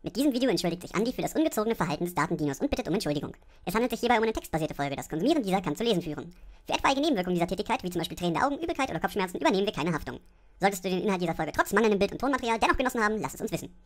Mit diesem Video entschuldigt sich Andi für das ungezogene Verhalten des Datendinos und bittet um Entschuldigung. Es handelt sich hierbei um eine textbasierte Folge, das Konsumieren dieser kann zu Lesen führen. Für etwaige Nebenwirkungen dieser Tätigkeit, wie zum Beispiel tränende Augen, Übelkeit oder Kopfschmerzen, übernehmen wir keine Haftung. Solltest du den Inhalt dieser Folge trotz mangelndem Bild- und Tonmaterial dennoch genossen haben, lass es uns wissen.